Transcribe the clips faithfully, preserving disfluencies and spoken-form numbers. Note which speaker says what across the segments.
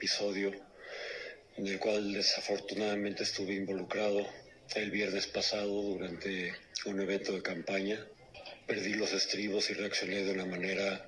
Speaker 1: episodio en el cual desafortunadamente estuve involucrado el viernes pasado durante un evento de campaña. Perdí los estribos y reaccioné de una manera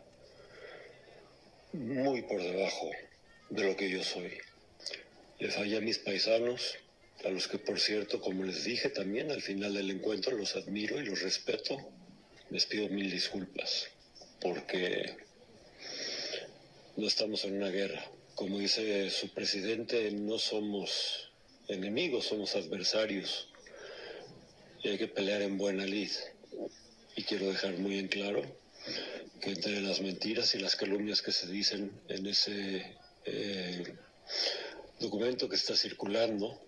Speaker 1: muy por debajo de lo que yo soy. Les fallé a mis paisanos, a los que, por cierto, como les dije también al final del encuentro, los admiro y los respeto. Les pido mil disculpas, porque no estamos en una guerra. Como dice su presidente, no somos enemigos, somos adversarios. Y hay que pelear en buena lid. Y quiero dejar muy en claro que entre las mentiras y las calumnias que se dicen en ese eh, documento que está circulando,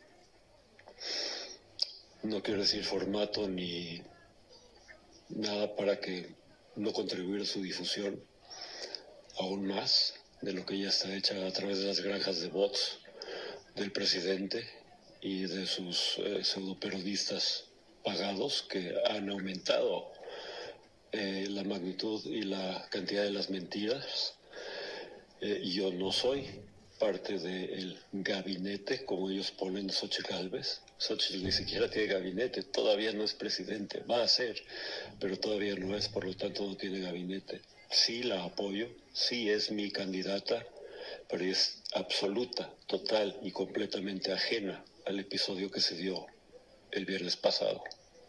Speaker 1: no quiero decir formato ni nada para que no contribuir a su difusión aún más de lo que ya está hecha a través de las granjas de bots del presidente y de sus eh, pseudoperiodistas pagados que han aumentado eh, la magnitud y la cantidad de las mentiras. Eh, yo no soy parte del gabinete, como ellos ponen, Xochitl Gálvez. Xochitl ni siquiera tiene gabinete, todavía no es presidente, va a ser, pero todavía no es, por lo tanto no tiene gabinete. Sí la apoyo, sí es mi candidata, pero es absoluta, total y completamente ajena al episodio que se dio el viernes pasado.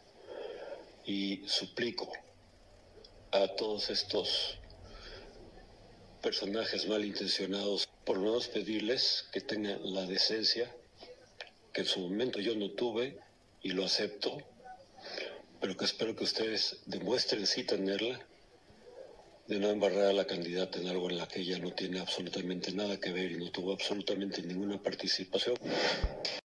Speaker 1: Y suplico a todos estos personajes malintencionados, por lo menos pedirles que tengan la decencia, que en su momento yo no tuve y lo acepto, pero que espero que ustedes demuestren sí tenerla, de no embarrar a la candidata en algo en la que ella no tiene absolutamente nada que ver y no tuvo absolutamente ninguna participación.